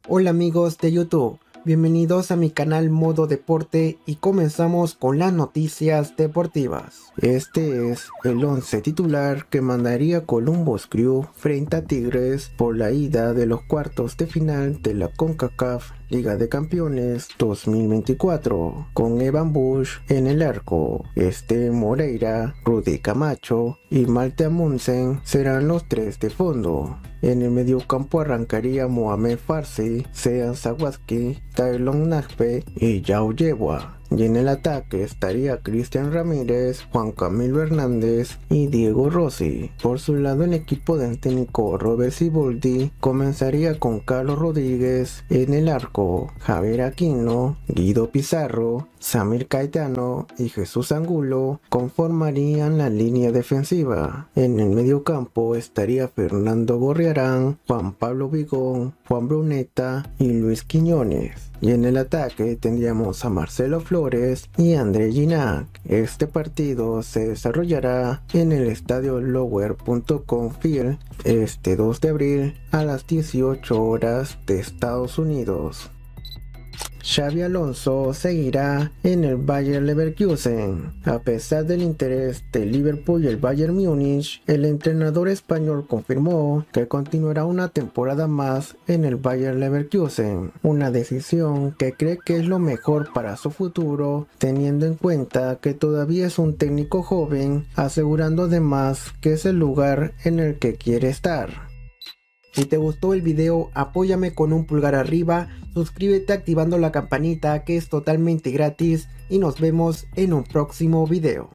Hola amigos de YouTube, bienvenidos a mi canal Modo Deporte y comenzamos con las noticias deportivas. Este es el 11 titular que mandaría Columbus Crew frente a Tigres por la ida de los cuartos de final de la CONCACAF Liga de Campeones 2024, con Evan Bush en el arco. Moreira, Rudy Camacho y Malte Amundsen serán los tres de fondo. En el mediocampo arrancaría Mohamed Farsi, Sean Zawadski, Tylon Nagbe y Yao Yeboah. Y en el ataque estaría Cristian Ramírez, Juan Camilo Hernández y Diego Rossi. Por su lado, el equipo del técnico Robert Siboldi comenzaría con Carlos Rodríguez en el arco, Javier Aquino, Guido Pizarro, Samir Caetano y Jesús Angulo conformarían la línea defensiva. En el mediocampo estaría Fernando Gorriarán, Juan Pablo Vigón, Juan Bruneta y Luis Quiñones. Y en el ataque tendríamos a Marcelo Flores y André Gignac. Este partido se desarrollará en el estadio Lower.com Field este 2 de abril a las 18 horas de Estados Unidos. Xabi Alonso seguirá en el Bayer Leverkusen. A pesar del interés del Liverpool y el Bayern Múnich, el entrenador español confirmó que continuará una temporada más en el Bayer Leverkusen, una decisión que cree que es lo mejor para su futuro, teniendo en cuenta que todavía es un técnico joven, asegurando además que es el lugar en el que quiere estar. Si te gustó el video, apóyame con un pulgar arriba, suscríbete activando la campanita que es totalmente gratis y nos vemos en un próximo video.